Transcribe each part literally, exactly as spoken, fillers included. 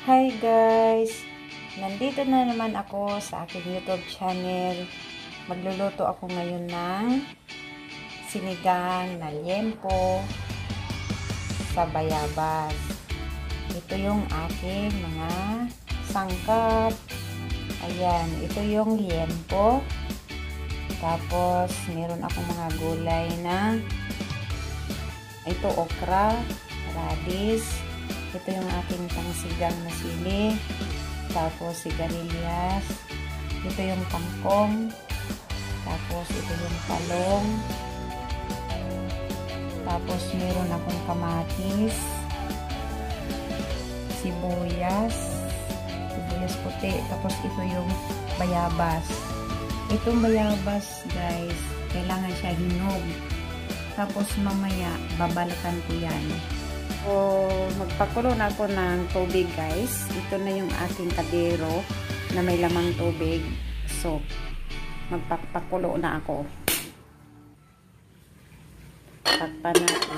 Hi guys! Nandito na naman ako sa aking YouTube channel. Magluluto ako ngayon ng sinigang na liempo sa bayabas. Ito yung aking mga sangkap. Ayan, ito yung liempo. Tapos, meron akong mga gulay na ito okra, radish. Ito yung aking pangsigang na sili. Tapos sigarilyas. Ito yung kangkong. Tapos ito yung talong. Tapos meron akong kamatis. Sibuyas. Sibuyas puti. Tapos ito yung bayabas. Itong bayabas guys, kailangan siya hinog. Tapos mamaya babalikan ko yan. So, magpakulo na ako ng tubig guys. Ito na yung aking kadero na may lamang tubig. So, magpapakulo na ako. Takpan na ako.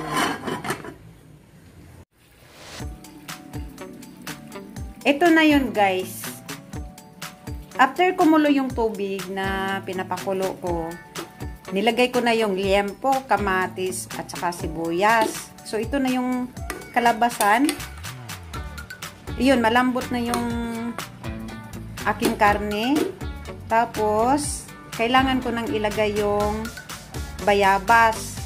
Ito na yun guys. After kumulo yung tubig na pinapakulo ko, nilagay ko na yung liempo, kamatis, at saka sibuyas. So, ito na yung kalabasan. Iyon, malambot na yung aking karne. Tapos, kailangan ko nang ilagay yung bayabas.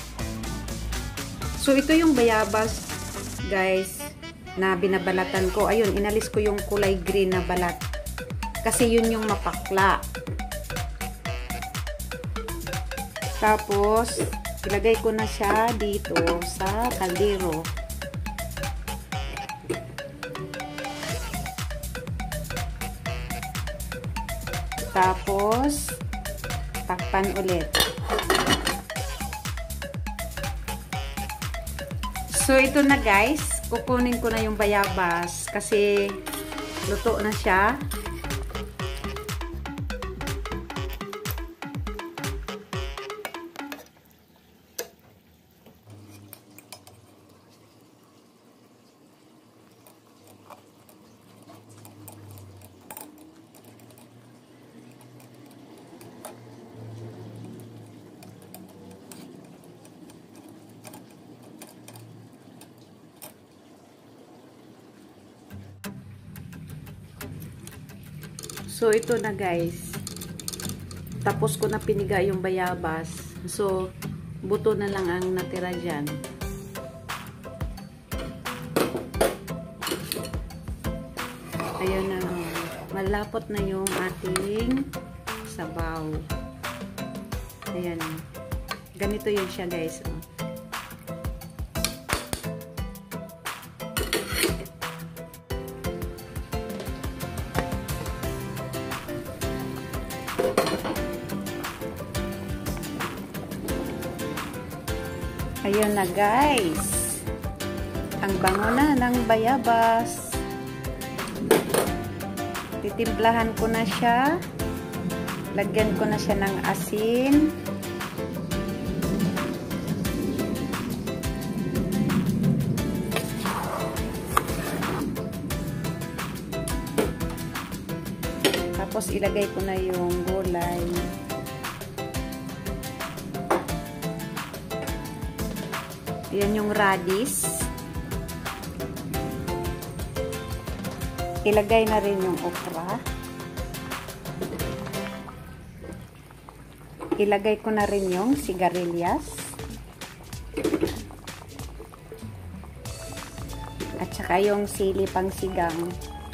So, ito yung bayabas, guys, na binabalatan ko. Ayun, inalis ko yung kulay green na balat. Kasi yun yung mapakla. Tapos, ilagay ko na siya dito sa kaldero. Tapos, takpan ulit. So, ito na guys. Kukunin ko na yung bayabas kasi luto na siya. So, ito na guys. Tapos ko na piniga yung bayabas. So, buto na lang ang natira dyan. Ayan na. Malapot na yung ating sabaw. Ayan. Ganito yun siya guys. Oh. Ayun na guys. Ang bango na ng bayabas. Titimplahan ko na siya. Lagyan ko na siya ng asin. Tapos ilagay ko na yung gulay. Yan yung radish. Ilagay na rin yung okra. Ilagay ko na rin yung sigarilyas. At saka yung sili pang sigang.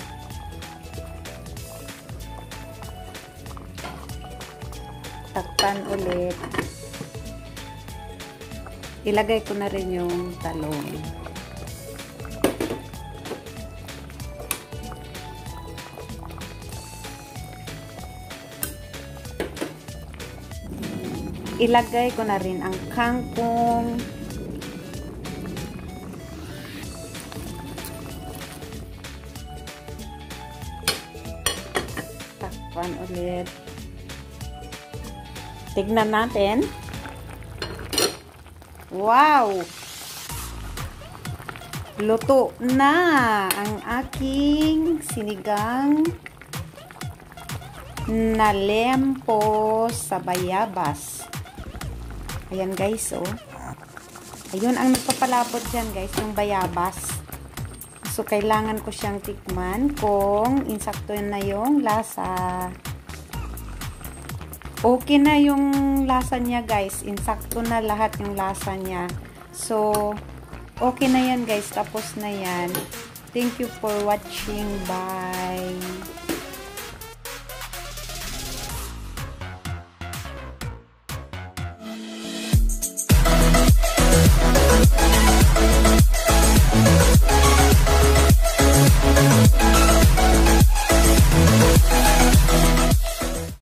Takpan ulit. Ilagay ko na rin yung talong. Ilagay ko na rin ang kangkong. Takpan ulit. Tignan natin. Wow! Luto na ang aking sinigang na lempo sa bayabas. Ayan guys, oh. Ayun ang nagpapalabot dyan guys, yung bayabas. So, kailangan ko siyang tikman kung insakto na yung lasa. Okay na yung lasa niya guys. Insakto na lahat yung lasa niya. So, okay na yan guys. Tapos na yan. Thank you for watching. Bye!